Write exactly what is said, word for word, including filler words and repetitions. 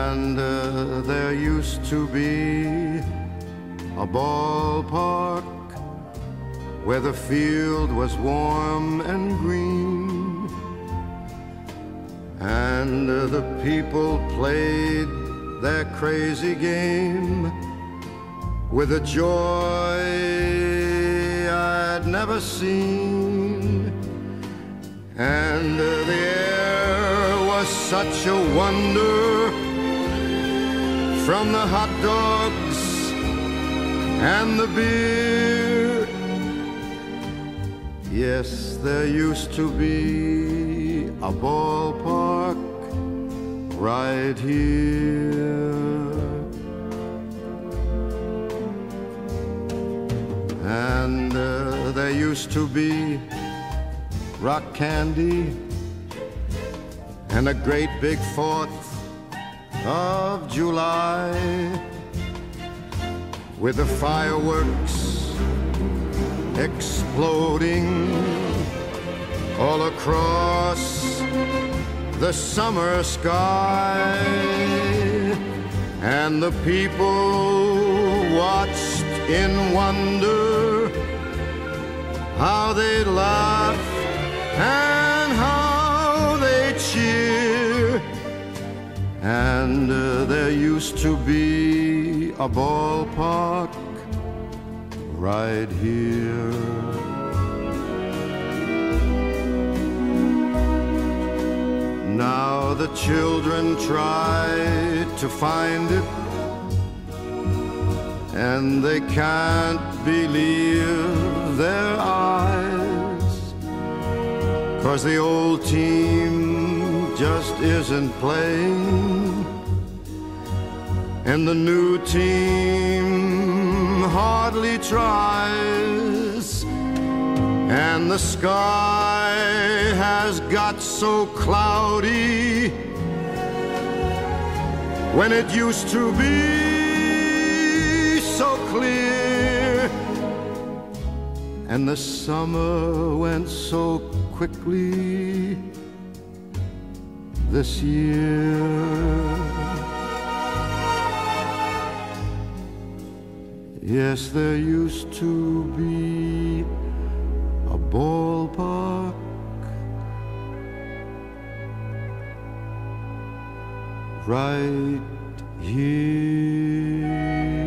And uh, there used to be a ballpark where the field was warm and green, and uh, the people played their crazy game with a joy I'd never seen. And uh, the air was such a wonder, from the hot dogs and the beer. Yes, there used to be a ballpark right here. And uh, there used to be rock candy and a great big Fourth of July, with the fireworks exploding all across the summer sky, and the people watched in wonder how they laugh and how they cheer. And uh, there used to be a ballpark right here. Now the children try to find it, and they can't believe their eyes, 'cause the old team just isn't playing, and the new team hardly tries, and the sky has got so cloudy when it used to be so clear, and the summer went so quickly this year. Yes, there used to be a ballpark right here.